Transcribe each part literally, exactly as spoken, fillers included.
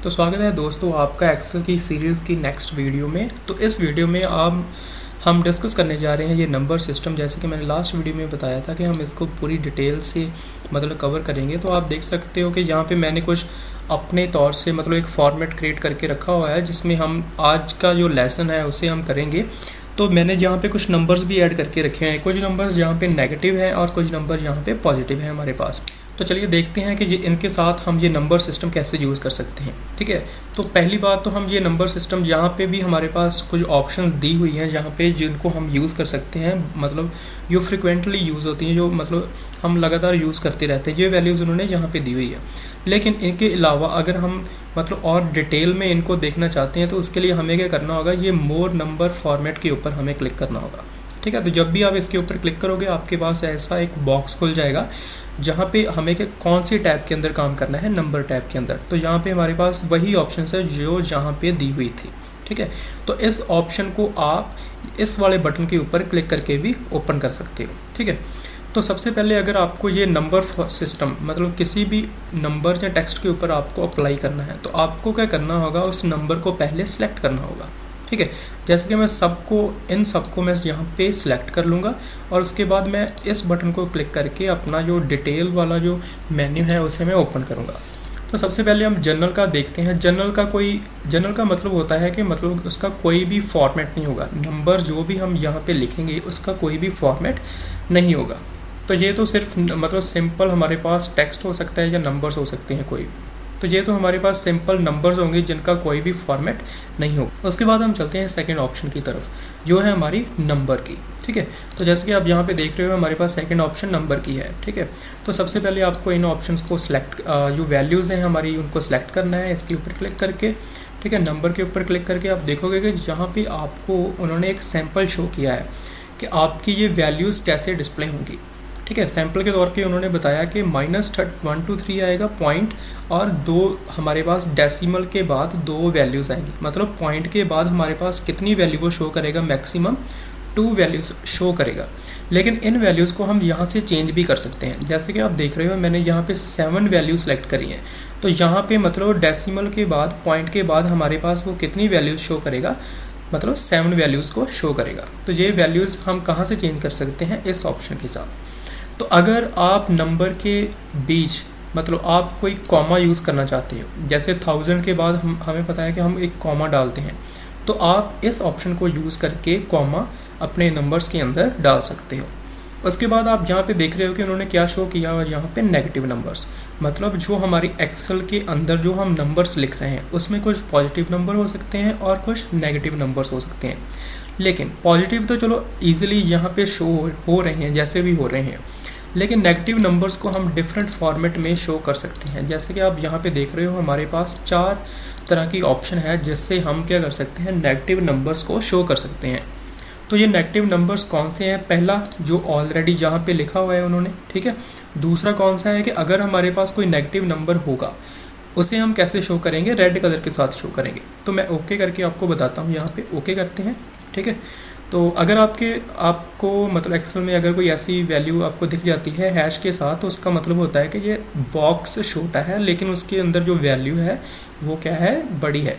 तो स्वागत है दोस्तों आपका एक्सेल की सीरीज़ की नेक्स्ट वीडियो में। तो इस वीडियो में आप हम डिस्कस करने जा रहे हैं ये नंबर सिस्टम। जैसे कि मैंने लास्ट वीडियो में बताया था कि हम इसको पूरी डिटेल से मतलब कवर करेंगे। तो आप देख सकते हो कि यहाँ पे मैंने कुछ अपने तौर से मतलब एक फॉर्मेट क्रिएट करके रखा हुआ है जिसमें हम आज का जो लेसन है उसे हम करेंगे। तो मैंने यहाँ पे कुछ नंबर्स भी ऐड करके रखे हैं, कुछ नंबर्स यहाँ पे नेगेटिव हैं और कुछ नंबर यहाँ पे पॉजिटिव हैं हमारे पास। तो चलिए देखते हैं कि ये इनके साथ हम ये नंबर सिस्टम कैसे यूज़ कर सकते हैं। ठीक है, तो पहली बात तो हम ये नंबर सिस्टम जहाँ पे भी हमारे पास कुछ ऑप्शंस दी हुई हैं जहाँ पे जिनको हम यूज़ कर सकते हैं, मतलब जो फ्रिक्वेंटली यूज़ होती हैं, जो मतलब हम लगातार यूज़ करते रहते हैं, ये वैल्यूज़ उन्होंने यहाँ पे दी हुई है। लेकिन इनके अलावा अगर हम मतलब और डिटेल में इनको देखना चाहते हैं तो उसके लिए हमें क्या करना होगा, ये मोर नंबर फॉर्मेट के ऊपर हमें क्लिक करना होगा। ठीक है, तो जब भी आप इसके ऊपर क्लिक करोगे आपके पास ऐसा एक बॉक्स खुल जाएगा जहाँ पे हमें के कौन सी टैब के अंदर काम करना है, नंबर टैब के अंदर। तो यहाँ पे हमारे पास वही ऑप्शन है जो जहाँ पे दी हुई थी। ठीक है, तो इस ऑप्शन को आप इस वाले बटन के ऊपर क्लिक करके भी ओपन कर सकते हो। ठीक है, तो सबसे पहले अगर आपको ये नंबर सिस्टम मतलब किसी भी नंबर या टेक्स्ट के ऊपर आपको अप्लाई करना है तो आपको क्या करना होगा, उस नंबर को पहले सेलेक्ट करना होगा। ठीक है, जैसे कि मैं सबको इन सबको मैं यहाँ पे सिलेक्ट कर लूँगा और उसके बाद मैं इस बटन को क्लिक करके अपना जो डिटेल वाला जो मेन्यू है उसे मैं ओपन करूँगा। तो सबसे पहले हम जनरल का देखते हैं। जनरल का कोई जनरल का मतलब होता है कि मतलब उसका कोई भी फॉर्मेट नहीं होगा, नंबर जो भी हम यहाँ पे लिखेंगे उसका कोई भी फॉर्मेट नहीं होगा। तो ये तो सिर्फ मतलब सिंपल हमारे पास टेक्स्ट हो सकता है या नंबर्स हो सकते हैं कोई। तो ये तो हमारे पास सिंपल नंबर्स होंगे जिनका कोई भी फॉर्मेट नहीं होगा। उसके बाद हम चलते हैं सेकंड ऑप्शन की तरफ जो है हमारी नंबर की। ठीक है, तो जैसे कि आप यहाँ पे देख रहे हो हमारे पास सेकंड ऑप्शन नंबर की है। ठीक है, तो सबसे पहले आपको इन ऑप्शंस को सिलेक्ट जो वैल्यूज़ हैं हमारी उनको सिलेक्ट करना है, इसके ऊपर क्लिक करके। ठीक है, नंबर के ऊपर क्लिक करके आप देखोगे कि जहाँ पर आपको उन्होंने एक सैम्पल शो किया है कि आपकी ये वैल्यूज़ कैसे डिस्प्ले होंगी। ठीक है, सैम्पल के तौर पे उन्होंने बताया कि minus third one two three आएगा पॉइंट और दो हमारे पास डेसिमल के बाद दो वैल्यूज़ आएंगी। मतलब पॉइंट के बाद हमारे पास कितनी वैल्यू वो शो करेगा, मैक्सिमम टू वैल्यूज़ शो करेगा। लेकिन इन वैल्यूज़ को हम यहाँ से चेंज भी कर सकते हैं। जैसे कि आप देख रहे हो मैंने यहाँ पे सेवन वैल्यू सेलेक्ट करी हैं। तो यहाँ पे मतलब डेसिमल के बाद पॉइंट के बाद हमारे पास वो कितनी वैल्यूज़ शो करेगा, मतलब सेवन वैल्यूज़ को शो करेगा। तो ये वैल्यूज़ हम कहाँ से चेंज कर सकते हैं, इस ऑप्शन के साथ। तो अगर आप नंबर के बीच मतलब आप कोई कॉमा यूज़ करना चाहते हो, जैसे थाउजेंड के बाद हम हमें पता है कि हम एक कॉमा डालते हैं, तो आप इस ऑप्शन को यूज़ करके कॉमा अपने नंबर्स के अंदर डाल सकते हो। उसके बाद आप यहाँ पे देख रहे हो कि उन्होंने क्या शो किया हुआ, यहाँ पे नेगेटिव नंबर्स, मतलब जो हमारी एक्सेल के अंदर जो हम नंबर्स लिख रहे हैं उसमें कुछ पॉजिटिव नंबर हो सकते हैं और कुछ नेगेटिव नंबर्स हो सकते हैं। लेकिन पॉजिटिव तो चलो ईजिली यहाँ पे शो हो रहे हैं जैसे भी हो रहे हैं, लेकिन नेगेटिव नंबर्स को हम डिफरेंट फॉर्मेट में शो कर सकते हैं। जैसे कि आप यहाँ पे देख रहे हो हमारे पास चार तरह की ऑप्शन है जिससे हम क्या कर सकते हैं, नेगेटिव नंबर्स को शो कर सकते हैं। तो ये नेगेटिव नंबर्स कौन से हैं, पहला जो ऑलरेडी जहाँ पे लिखा हुआ है उन्होंने। ठीक है, दूसरा कौन सा है कि अगर हमारे पास कोई नेगेटिव नंबर होगा उसे हम कैसे शो करेंगे, रेड कलर के साथ शो करेंगे। तो मैं ओके करके आपको बताता हूँ, यहाँ पे ओके करते हैं। ठीक है, तो अगर आपके आपको मतलब एक्सेल में अगर कोई ऐसी वैल्यू आपको दिख जाती है हैश के साथ, तो उसका मतलब होता है कि ये बॉक्स छोटा है लेकिन उसके अंदर जो वैल्यू है वो क्या है, बड़ी है।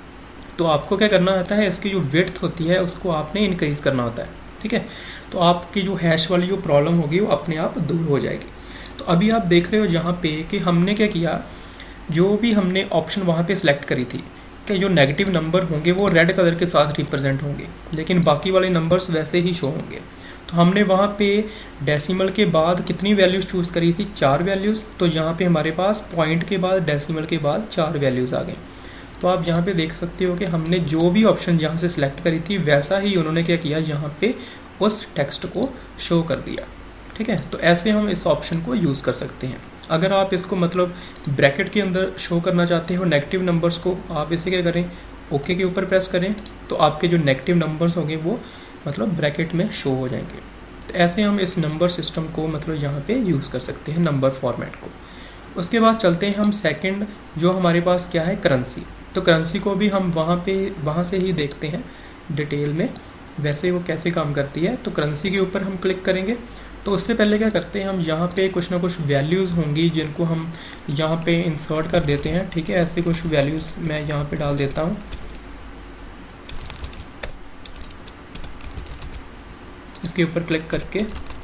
तो आपको क्या करना होता है, इसकी जो विड्थ होती है उसको आपने इंक्रीज़ करना होता है। ठीक है, तो आपकी जो हैश वाली जो प्रॉब्लम होगी वो अपने आप दूर हो जाएगी। तो अभी आप देख रहे हो यहाँ पे कि हमने क्या किया, जो भी हमने ऑप्शन वहाँ पे सिलेक्ट करी थी कि जो नेगेटिव नंबर होंगे वो रेड कलर के साथ रिप्रेजेंट होंगे, लेकिन बाकी वाले नंबर्स वैसे ही शो होंगे। तो हमने वहाँ पे डेसिमल के बाद कितनी वैल्यूज़ चूज़ करी थी, चार वैल्यूज़। तो यहाँ पे हमारे पास पॉइंट के बाद डेसिमल के बाद चार वैल्यूज़ आ गई। तो आप यहाँ पे देख सकते हो कि हमने जो भी ऑप्शन यहाँ से सिलेक्ट करी थी वैसा ही उन्होंने क्या किया, यहाँ पे उस टेक्स्ट को शो कर दिया। ठीक है, तो ऐसे हम इस ऑप्शन को यूज़ कर सकते हैं। अगर आप इसको मतलब ब्रैकेट के अंदर शो करना चाहते हो नेगेटिव नंबर्स को, आप इसे क्या करें, ओके के ऊपर प्रेस करें, तो आपके जो नेगेटिव नंबर्स होंगे वो मतलब ब्रैकेट में शो हो जाएंगे। तो ऐसे हम इस नंबर सिस्टम को मतलब यहाँ पे यूज़ कर सकते हैं, नंबर फॉर्मेट को। उसके बाद चलते हैं हम सेकंड जो हमारे पास क्या है, करेंसी। तो करेंसी को भी हम वहाँ पे वहाँ से ही देखते हैं डिटेल में वैसे वो कैसे काम करती है। तो करेंसी के ऊपर हम क्लिक करेंगे तो उससे पहले क्या करते हैं, हम यहाँ पे कुछ ना कुछ वैल्यूज़ होंगी जिनको हम यहाँ पे इंसर्ट कर देते हैं। ठीक है, ऐसे कुछ वैल्यूज़ मैं यहाँ पे डाल देता हूँ। इसके ऊपर क्लिक करके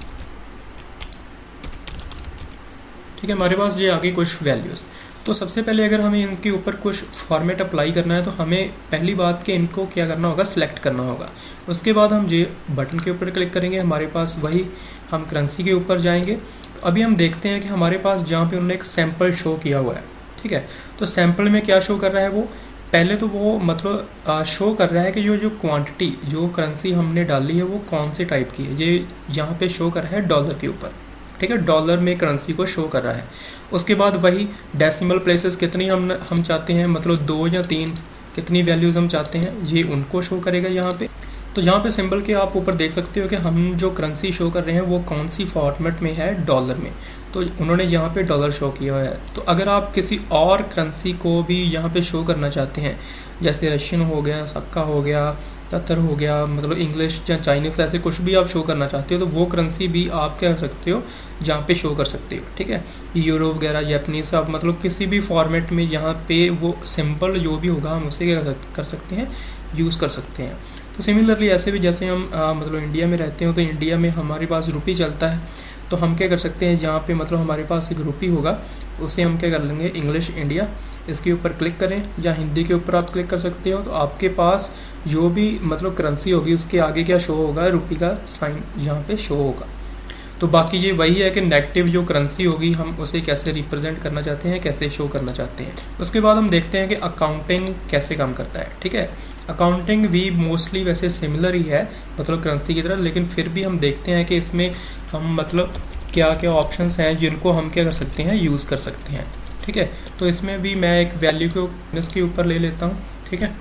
ठीक है, हमारे पास ये आ गई कुछ वैल्यूज़। तो सबसे पहले अगर हमें इनके ऊपर कुछ फॉर्मेट अप्लाई करना है तो हमें पहली बात कि इनको क्या करना होगा, सिलेक्ट करना होगा। उसके बाद हम ये बटन के ऊपर क्लिक करेंगे, हमारे पास वही हम करेंसी के ऊपर जाएंगे। तो अभी हम देखते हैं कि हमारे पास जहाँ पे उन्होंने एक सैम्पल शो किया हुआ है। ठीक है, तो सैम्पल में क्या शो कर रहा है, वो पहले तो वो मतलब शो कर रहा है कि जो जो क्वांटिटी जो करेंसी हमने डाली है वो कौन से टाइप की है। ये यहाँ पे शो कर रहा है डॉलर के ऊपर। ठीक है, डॉलर में करेंसी को शो कर रहा है। उसके बाद वही डेसिमल प्लेसेस कितनी हम हम चाहते हैं, मतलब दो या तीन, कितनी वैल्यूज़ हम चाहते हैं, ये उनको शो करेगा यहाँ पे। तो यहाँ पे सिंबल के आप ऊपर देख सकते हो कि हम जो करेंसी शो कर रहे हैं वो कौन सी फॉर्मेट में है, डॉलर में। तो उन्होंने यहाँ पे डॉलर शो किया हुआ है। तो अगर आप किसी और करेंसी को भी यहाँ पे शो करना चाहते हैं, जैसे रशियन हो गया, सक्का हो गया, कतर हो गया, मतलब इंग्लिश या चाइनीज़, ऐसे कुछ भी आप शो करना चाहते हो तो वो करेंसी भी आप क्या कर सकते हो, जहाँ पे शो कर सकते हो। ठीक है, यूरो वगैरह, जापानीज, आप मतलब किसी भी फॉर्मेट में यहाँ पे वो सिंपल जो भी होगा हम उसे क्या कर सकते हैं, यूज़ कर सकते हैं। तो सिमिलरली ऐसे भी जैसे हम आ, मतलब इंडिया में रहते हो तो इंडिया में हमारे पास रुपी चलता है, तो हम क्या कर सकते हैं, जहाँ पे मतलब हमारे पास एक रुपी होगा उसे हम क्या कर लेंगे, इंग्लिश इंडिया, इसके ऊपर क्लिक करें, या हिंदी के ऊपर आप क्लिक कर सकते हो। तो आपके पास जो भी मतलब करेंसी होगी उसके आगे क्या शो होगा, रुपी का साइन यहाँ पे शो होगा। तो बाकी ये वही है कि नेगेटिव जो करेंसी होगी हम उसे कैसे रिप्रेजेंट करना चाहते हैं, कैसे शो करना चाहते हैं। उसके बाद हम देखते हैं कि अकाउंटिंग कैसे काम करता है। ठीक है, अकाउंटिंग भी मोस्टली वैसे सिमिलर ही है मतलब करेंसी की तरह, लेकिन फिर भी हम देखते हैं कि इसमें हम मतलब क्या क्या ऑप्शंस हैं जिनको हम क्या कर सकते हैं, यूज़ कर सकते हैं। ठीक है, तो इसमें भी मैं एक वैल्यू को माइनस के ऊपर ले लेता हूँ। ठीक है,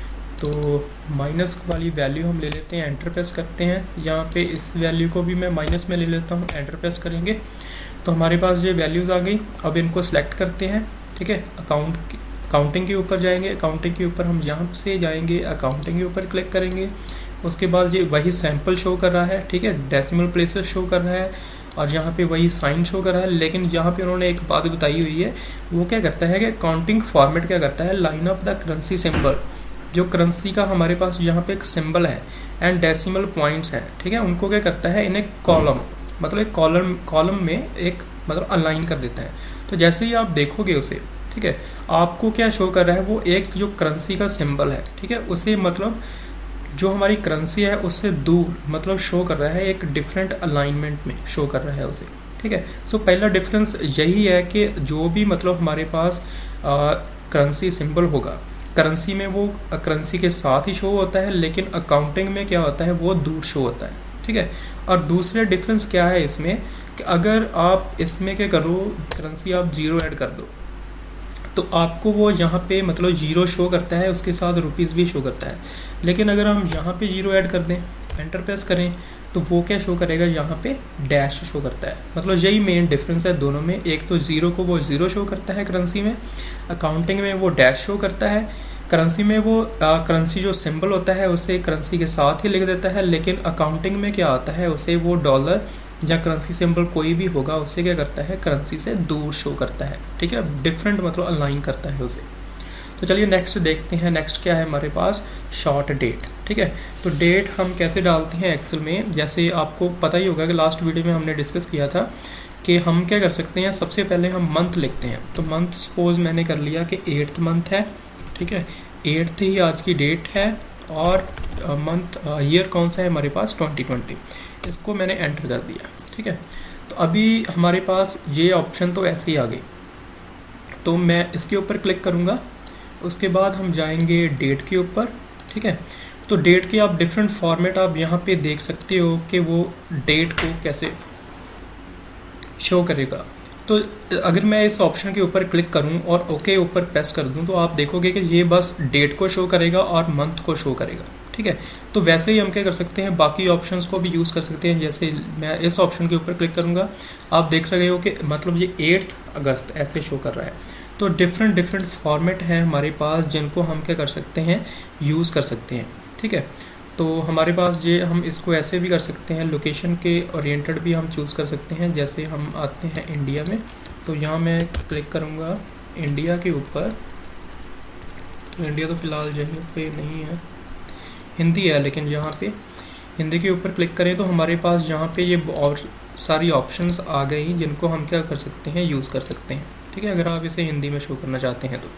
तो माइनस वाली वैल्यू हम ले लेते हैं, एंटर प्रेस करते हैं। यहाँ पे इस वैल्यू को भी मैं माइनस में ले लेता हूँ, एंटर प्रेस करेंगे तो हमारे पास ये वैल्यूज़ आ गई। अब इनको सेलेक्ट करते हैं। ठीक है, अकाउंट अकाउंटिंग के ऊपर जाएंगे, अकाउंटिंग के ऊपर हम यहाँ से जाएंगे, अकाउंटिंग के ऊपर क्लिक करेंगे। उसके बाद ये वही सैम्पल शो कर रहा है। ठीक है, डेसिमल प्लेसेस शो कर रहा है और यहाँ पे वही साइन शो कर रहा है। लेकिन यहाँ पे उन्होंने एक बात बताई हुई है, वो क्या करता है कि अकाउंटिंग फॉर्मेट क्या करता है, line of the currency symbol, जो करेंसी का हमारे पास यहाँ पे एक सिंबल है एंड डेसिमल पॉइंट्स हैं। ठीक है, उनको क्या करता है, इन्हें कॉलम मतलब एक कॉलम कॉलम में एक मतलब अलाइन कर देता है। तो जैसे ही आप देखोगे उसे, ठीक है, आपको क्या शो कर रहा है, वो एक जो करेंसी का सिंबल है, ठीक है, उसे मतलब जो हमारी करेंसी है उससे दूर मतलब शो कर रहा है, एक डिफरेंट अलाइनमेंट में शो कर रहा है उसे। ठीक है, सो पहला डिफरेंस यही है कि जो भी मतलब हमारे पास करेंसी सिंबल होगा, करेंसी में वो करेंसी के साथ ही शो होता है, लेकिन अकाउंटिंग में क्या होता है, वो दूर शो होता है। ठीक है, और दूसरा डिफरेंस क्या है इसमें कि अगर आप इसमें क्या करो, करेंसी आप जीरो ऐड कर दो तो आपको वो यहाँ पे मतलब जीरो शो करता है, उसके साथ रुपीज़ भी शो करता है। लेकिन अगर हम यहाँ पे जीरो ऐड कर दें, एंटर प्रेस करें, तो वो क्या शो करेगा, यहाँ पे डैश शो करता है। मतलब यही मेन डिफरेंस है दोनों में। एक तो ज़ीरो को वो ज़ीरो शो करता है करेंसी में, अकाउंटिंग में वो डैश शो करता है। करेंसी में वो करेंसी जो सिंबल होता है उसे करेंसी के साथ ही लिख देता है, लेकिन अकाउंटिंग में क्या आता है, उसे वो डॉलर या करेंसी सिंबल कोई भी होगा उससे क्या करता है, करेंसी से दूर शो करता है। ठीक है, डिफरेंट मतलब अलाइन करता है उसे। तो चलिए नेक्स्ट देखते हैं। नेक्स्ट क्या है हमारे पास, शॉर्ट डेट। ठीक है, तो डेट हम कैसे डालते हैं एक्सेल में, जैसे आपको पता ही होगा कि लास्ट वीडियो में हमने डिस्कस किया था कि हम क्या कर सकते हैं, सबसे पहले हम मंथ लिखते हैं। तो मंथ सपोज मैंने कर लिया कि एट्थ मंथ है। ठीक है, एट्थ ही आज की डेट है और मंथ ईयर कौन सा है हमारे पास, ट्वेंटी ट्वेंटी। इसको मैंने एंटर कर दिया। ठीक है, तो अभी हमारे पास ये ऑप्शन तो ऐसे ही आ गई, तो मैं इसके ऊपर क्लिक करूँगा। उसके बाद हम जाएंगे डेट के ऊपर। ठीक है, तो डेट के आप डिफरेंट फॉर्मेट आप यहाँ पे देख सकते हो कि वो डेट को कैसे शो करेगा। तो अगर मैं इस ऑप्शन के ऊपर क्लिक करूँ और ओके ऊपर प्रेस कर दूँ तो आप देखोगे कि ये बस डेट को शो करेगा और मंथ को शो करेगा। ठीक है, तो वैसे ही हम क्या कर सकते हैं, बाकी ऑप्शंस को भी यूज़ कर सकते हैं। जैसे मैं इस ऑप्शन के ऊपर क्लिक करूँगा, आप देख रहे हो कि मतलब ये एट्थ अगस्त ऐसे शो कर रहा है। तो डिफरेंट डिफरेंट फॉर्मेट हैं हमारे पास जिनको हम क्या कर सकते हैं, यूज़ कर सकते हैं। ठीक है, तो हमारे पास ये हम इसको ऐसे भी कर सकते हैं, लोकेशन के ओरिएंटेड भी हम चूज़ कर सकते हैं। जैसे हम आते हैं इंडिया में, तो यहाँ मैं क्लिक करूँगा इंडिया के ऊपर। तो इंडिया तो फ़िलहाल जहीं पे नहीं है, हिंदी है, लेकिन यहाँ पे हिंदी के ऊपर क्लिक करें तो हमारे पास यहाँ पे ये और सारी ऑप्शंस आ गई जिनको हम क्या कर सकते हैं, यूज़ कर सकते हैं। ठीक है, अगर आप इसे हिंदी में शो करना चाहते हैं तो।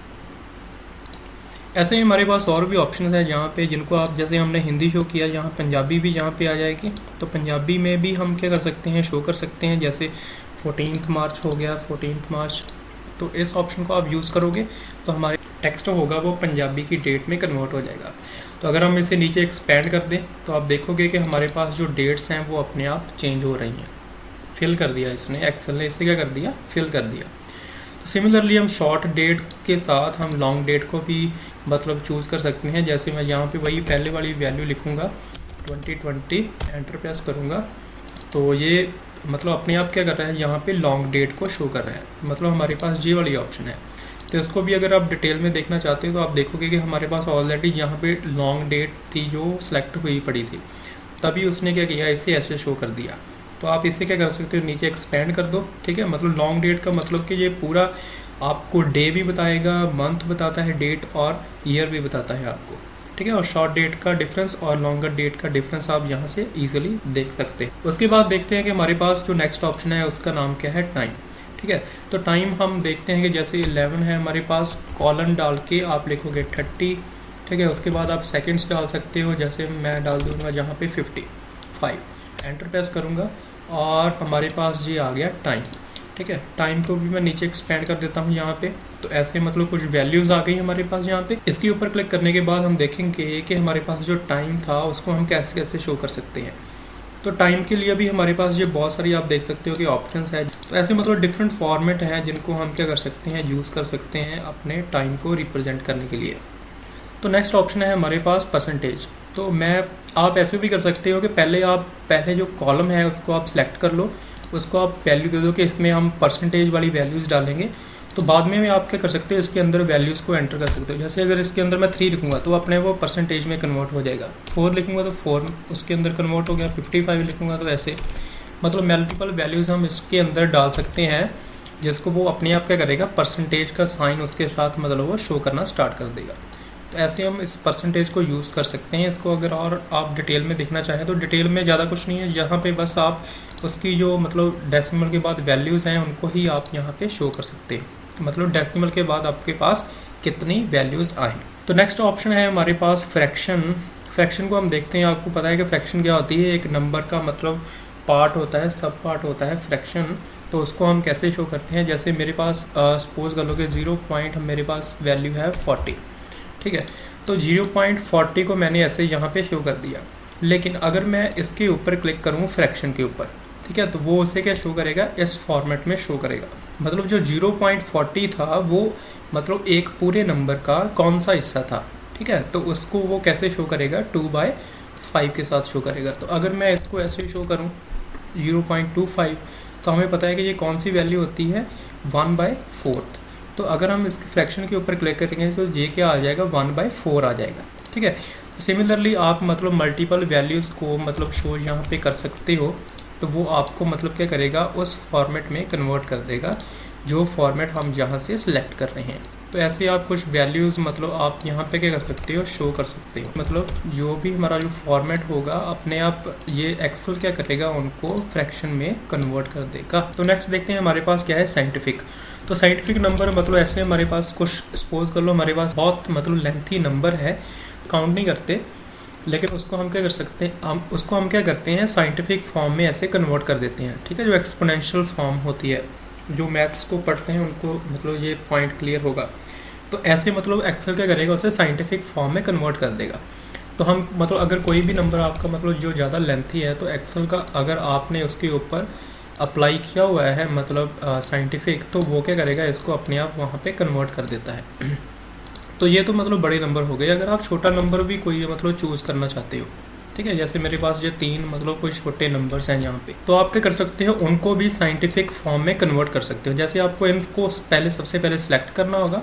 ऐसे ही हमारे पास और भी ऑप्शंस हैं जहाँ पे जिनको आप, जैसे हमने हिंदी शो किया, यहाँ पंजाबी भी यहाँ पे आ जाएगी, तो पंजाबी में भी हम क्या कर सकते हैं, शो कर सकते हैं। जैसे फोर्टीनथ मार्च हो गया, फोर्टीनथ मार्च, तो इस ऑप्शन को आप यूज़ करोगे तो हमारे टेक्स्ट होगा वो पंजाबी की डेट में कन्वर्ट हो जाएगा। तो अगर हम इसे नीचे एक्सपेंड कर दें तो आप देखोगे कि हमारे पास जो डेट्स हैं वो अपने आप चेंज हो रही हैं। फिल कर दिया इसने, एक्सेल ने इसे क्या कर दिया, फिल कर दिया। तो सिमिलरली हम शॉर्ट डेट के साथ हम लॉन्ग डेट को भी मतलब चूज़ कर सकते हैं। जैसे मैं यहाँ पे वही पहले वाली वैल्यू लिखूँगा ट्वेंटी ट्वेंटी, एंटर प्रेस करूँगा, तो ये मतलब अपने आप क्या कर रहा है, यहाँ पे लॉन्ग डेट को शो कर रहा है। मतलब हमारे पास ये वाली ऑप्शन है। तो इसको भी अगर आप डिटेल में देखना चाहते हो तो आप देखोगे कि हमारे पास ऑलरेडी यहाँ पे लॉन्ग डेट थी जो सिलेक्ट हुई पड़ी थी, तभी उसने क्या किया, इसे ऐसे शो कर दिया। तो आप इसे क्या कर सकते हो, नीचे एक्सपेंड कर दो। ठीक है, मतलब लॉन्ग डेट का मतलब कि ये पूरा आपको डे भी बताएगा, मंथ बताता है डेट, और ईयर भी बताता है आपको। ठीक है, और शॉर्ट डेट का डिफरेंस और लॉन्गर डेट का डिफरेंस आप यहाँ से इजीली देख सकते हैं। उसके बाद देखते हैं कि हमारे पास जो नेक्स्ट ऑप्शन है उसका नाम क्या है, टाइम। ठीक है, तो टाइम हम देखते हैं कि जैसे इलेवन है हमारे पास, कॉलन डाल के आप लिखोगे थर्टी। ठीक है, उसके बाद आप सेकंड्स डाल सकते हो, जैसे मैं डाल दूँगा यहाँ पे फिफ्टी फाइव, एंटर प्रेस करूँगा और हमारे पास ये आ गया टाइम। ठीक है, टाइम को भी मैं नीचे एक्सपेंड कर देता हूँ यहाँ पे, तो ऐसे मतलब कुछ वैल्यूज़ आ गई हमारे पास यहाँ पे। इसके ऊपर क्लिक करने के बाद हम देखेंगे कि हमारे पास जो टाइम था उसको हम कैसे कैसे शो कर सकते हैं। तो टाइम के लिए भी हमारे पास ये बहुत सारी आप देख सकते हो कि ऑप्शंस है। तो ऐसे मतलब डिफरेंट फॉर्मेट हैं जिनको हम क्या कर सकते हैं, यूज़ कर सकते हैं अपने टाइम को रिप्रेजेंट करने के लिए। तो नेक्स्ट ऑप्शन है हमारे पास परसेंटेज। तो मैं आप ऐसे भी कर सकते हो कि पहले आप पहले जो कॉलम है उसको आप सिलेक्ट कर लो, उसको आप वैल्यू दे दो कि इसमें हम परसेंटेज वाली वैल्यूज़ डालेंगे। तो बाद में आप क्या कर सकते हो, इसके अंदर वैल्यूज़ को एंटर कर सकते हो। जैसे अगर इसके अंदर मैं थ्री लिखूँगा तो अपने वो परसेंटेज में कन्वर्ट हो जाएगा, फोर लिखूँगा तो फोर उसके अंदर कन्वर्ट हो गया, फिफ्टी फाइव लिखूँगा तो ऐसे मतलब मल्टीपल वैल्यूज़ हम इसके अंदर डाल सकते हैं, जिसको वो अपने आप क्या करेगा, परसेंटेज का साइन उसके साथ मतलब वो शो करना स्टार्ट कर देगा। तो ऐसे हम इस परसेंटेज को यूज़ कर सकते हैं। इसको अगर और आप डिटेल में देखना चाहें तो डिटेल में ज़्यादा कुछ नहीं है, जहाँ पे बस आप उसकी जो मतलब डेसिमल के बाद वैल्यूज़ हैं उनको ही आप यहाँ पे शो कर सकते हैं, मतलब डेसिमल के बाद आपके पास कितनी वैल्यूज़ आए। तो नेक्स्ट ऑप्शन है हमारे पास फ्रैक्शन। फ्रैक्शन को हम देखते हैं, आपको पता है कि फ्रैक्शन क्या होती है, एक नंबर का मतलब पार्ट होता है, सब पार्ट होता है फ्रैक्शन। तो उसको हम कैसे शो करते हैं, जैसे मेरे पास सपोज कर लो कि ज़ीरो पॉइंट मेरे पास वैल्यू है फोर्टी। ठीक है, तो ज़ीरो पॉइंट फोर्टी को मैंने ऐसे यहाँ पे शो कर दिया, लेकिन अगर मैं इसके ऊपर क्लिक करूँ फ्रैक्शन के ऊपर, ठीक है, तो वो उसे क्या शो करेगा, इस फॉर्मेट में शो करेगा। मतलब जो ज़ीरो पॉइंट फोर्टी था वो मतलब एक पूरे नंबर का कौन सा हिस्सा था। ठीक है, तो उसको वो कैसे शो करेगा, टू बाई फाइव के साथ शो करेगा। तो अगर मैं इसको ऐसे शो करूँ ज़ीरो पॉइंट टू फाइव, तो हमें पता है कि ये कौन सी वैल्यू होती है, वन बाई फोर्थ। तो अगर हम इसके फ्रैक्शन के ऊपर क्लिक करेंगे तो ये क्या आ जाएगा, वन बाई फोर आ जाएगा। ठीक है, सिमिलरली आप मतलब मल्टीपल वैल्यूज़ को मतलब शो यहाँ पे कर सकते हो, तो वो आपको मतलब क्या करेगा, उस फॉर्मेट में कन्वर्ट कर देगा जो फॉर्मेट हम यहाँ से सिलेक्ट कर रहे हैं। तो ऐसे आप कुछ वैल्यूज़ मतलब आप यहाँ पे क्या कर सकते हो, शो कर सकते हो। मतलब जो भी हमारा जो फॉर्मेट होगा अपने आप ये एक्सेल क्या करेगा, उनको फ्रैक्शन में कन्वर्ट कर देगा। तो नेक्स्ट देखते हैं हमारे पास क्या है, साइंटिफिक। तो साइंटिफिक नंबर मतलब ऐसे हमारे पास कुछ सपोज कर लो हमारे पास बहुत मतलब लेंथी नंबर है, काउंट नहीं करते, लेकिन उसको हम क्या कर सकते हैं, हम उसको हम क्या करते हैं साइंटिफिक फॉर्म में ऐसे कन्वर्ट कर देते हैं। ठीक है, जो एक्सपोनेंशियल फॉर्म होती है, जो मैथ्स को पढ़ते हैं उनको मतलब ये पॉइंट क्लियर होगा। तो ऐसे मतलब एक्सेल क्या करेगा, उसे साइंटिफिक फॉर्म में कन्वर्ट कर देगा। तो हम मतलब अगर कोई भी नंबर आपका मतलब जो ज़्यादा लेंथी है, तो एक्सेल का अगर आपने उसके ऊपर अप्लाई किया हुआ है मतलब साइंटिफिक, तो वो क्या करेगा, इसको अपने आप वहाँ पे कन्वर्ट कर देता है। तो ये तो मतलब बड़े नंबर हो गए। अगर आप छोटा नंबर भी कोई मतलब चूज़ करना चाहते हो, ठीक है, जैसे मेरे पास ये तीन मतलब कोई छोटे नंबर्स हैं यहाँ पे, तो आप क्या कर सकते हो, उनको भी साइंटिफिक फॉर्म में कन्वर्ट कर सकते हो। जैसे आपको इनको पहले सबसे पहले सिलेक्ट करना होगा,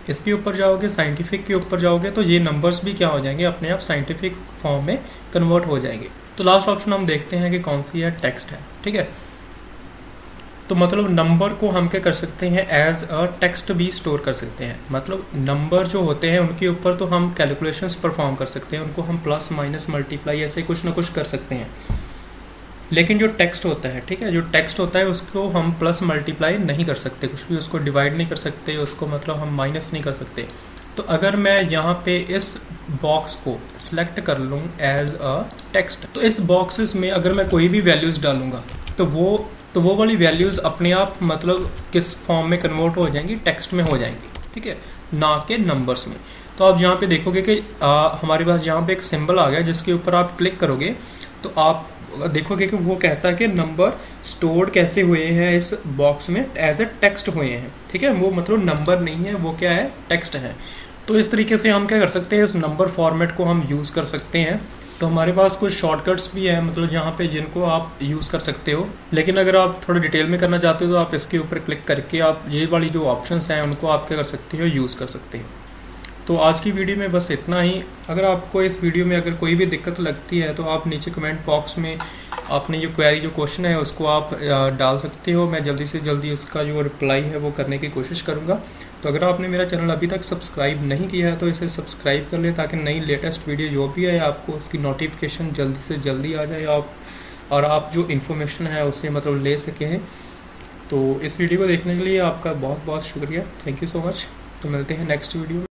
इसके ऊपर जाओगे, साइंटिफिक के ऊपर जाओगे, तो ये नंबर्स भी क्या हो जाएंगे, अपने आप साइंटिफिक फॉर्म में कन्वर्ट हो जाएंगे। तो लास्ट ऑप्शन हम देखते हैं कि कौन सी है, टेक्स्ट है। ठीक है, तो मतलब नंबर को हम क्या कर सकते हैं, एज अ टेक्स्ट भी स्टोर कर सकते हैं। मतलब नंबर जो होते हैं उनके ऊपर तो हम कैलकुलेशंस परफॉर्म कर सकते हैं, उनको हम प्लस माइनस मल्टीप्लाई ऐसे कुछ ना कुछ कर सकते हैं। लेकिन जो टेक्स्ट होता है, ठीक है, जो टेक्स्ट होता है उसको हम प्लस मल्टीप्लाई नहीं कर सकते, कुछ भी उसको डिवाइड नहीं कर सकते, उसको मतलब हम माइनस नहीं कर सकते। तो अगर मैं यहाँ पे इस बॉक्स को सिलेक्ट कर लूँ एज अ टेक्स्ट, तो इस बॉक्सेस में अगर मैं कोई भी वैल्यूज़ डालूँगा तो वो तो वो वाली वैल्यूज़ अपने आप मतलब किस फॉर्म में कन्वर्ट हो जाएंगी, टेक्स्ट में हो जाएंगी। ठीक है, ना कि नंबर्स में। तो आप यहाँ पे देखोगे कि आ, हमारे पास यहाँ पे एक सिंबल आ गया, जिसके ऊपर आप क्लिक करोगे तो आप देखोगे कि वो कहता है कि नंबर स्टोर्ड कैसे हुए हैं इस बॉक्स में, एज ए टेक्स्ट हुए हैं। ठीक है, वो मतलब नंबर नहीं है, वो क्या है, टेक्स्ट है। तो इस तरीके से हम क्या कर सकते हैं, इस नंबर फॉर्मेट को हम यूज़ कर सकते हैं। तो हमारे पास कुछ शॉर्टकट्स भी हैं, मतलब जहाँ पे जिनको आप यूज़ कर सकते हो। लेकिन अगर आप थोड़ा डिटेल में करना चाहते हो तो आप इसके ऊपर क्लिक करके आप ये वाली जो ऑप्शंस हैं उनको आप क्या कर सकते हो, यूज़ कर सकते हो। तो आज की वीडियो में बस इतना ही। अगर आपको इस वीडियो में अगर कोई भी दिक्कत लगती है तो आप नीचे कमेंट बॉक्स में आपने जो क्वेरी जो क्वेश्चन है उसको आप डाल सकते हो। मैं जल्दी से जल्दी उसका जो रिप्लाई है वो करने की कोशिश करूँगा। तो अगर आपने मेरा चैनल अभी तक सब्सक्राइब नहीं किया है तो इसे सब्सक्राइब कर लें, ताकि नई लेटेस्ट वीडियो जो भी है आपको उसकी नोटिफिकेशन जल्दी से जल्दी आ जाए, आप और आप जो इन्फॉर्मेशन है उसे मतलब ले सकें। तो इस वीडियो को देखने के लिए आपका बहुत बहुत शुक्रिया, थैंक यू सो मच। तो मिलते हैं नेक्स्ट वीडियो में।